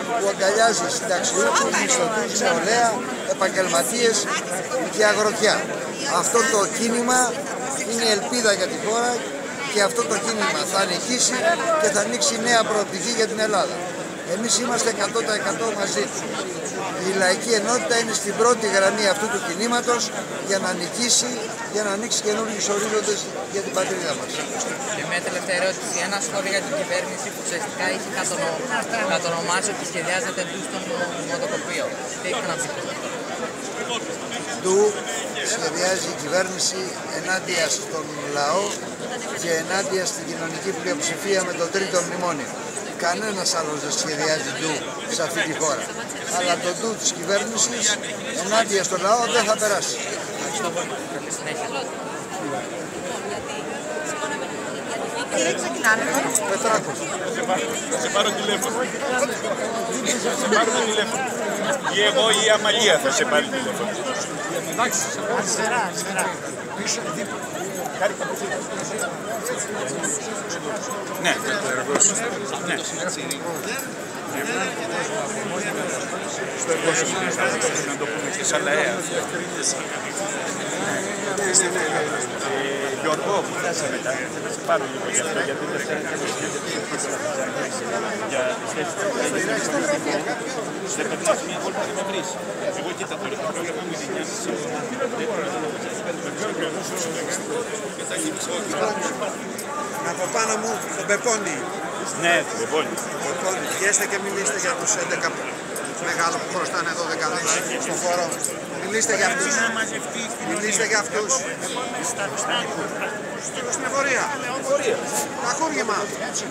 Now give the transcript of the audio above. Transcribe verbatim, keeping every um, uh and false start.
που αγκαλιάζει συνταξιούχους, μισθωτούς, νεολαία, επαγγελματίες και αγροτιά. Αυτό το κίνημα είναι η ελπίδα για τη χώρα και αυτό το κίνημα θα νικήσει και θα ανοίξει νέα προοπτική για την Ελλάδα. Εμείς είμαστε εκατό τοις εκατό μαζί του. Η λαϊκή ενότητα είναι στην πρώτη γραμμή αυτού του κινήματος για να νικήσει, για να ανοίξει καινούργιους ορίζοντες για την πατρίδα μας. Και μια τελευταία ερώτηση. Ένα σχόλιο για την κυβέρνηση που ουσιαστικά έχει κατονομάσει ότι σχεδιάζεται ντου στον δημοτοκοπείο. Τι έχει να πείτε? Ντου σχεδιάζει η κυβέρνηση ενάντια στον λαό και ενάντια στην κοινωνική πλειοψηφία με το τρίτο μνημόνιο. Κανένας άλλος δεν σχεδιάζει ντου σε αυτή τη χώρα. Αλλά το ντου της κυβέρνησης ενάντια στον λαό δεν θα περάσει. Πετράκος. Θα σε πάρω τηλέφωνο. Θα σε πάρουμε τηλέφωνο. Ή εγώ ή η Αμαλία θα σε πάρει τηλέφωνο. Εντάξει. Αριστερά, αριστερά. Πίσω, δίπλα. Ναι. Ναι. Στο εργόσιμο, να το πούμε και σαν ΛΑΕΑ. Γιώργο, που φτάσα μετά, θα σε πάρω λίγο γι' αυτό, γιατί δεν θα για τις θέσεις του. Δεν περνάς μια βόλτα και με βρεις. Εγώ κοίτα τώρα, το πρόγραμμα μου είναι εννιά και μισή. Από πάνω μου τον Πεπόνι. Ναι, τον Πεπόνι. Βγαίνετε και μιλήστε για τους έντεκα μεγάλους που χρωστάνε εδώ δεκαδείς στον χώρο. Μιλήστε για αυτούς. Μιλήστε για αυτούς. Στην εφορία. Ακούγημα.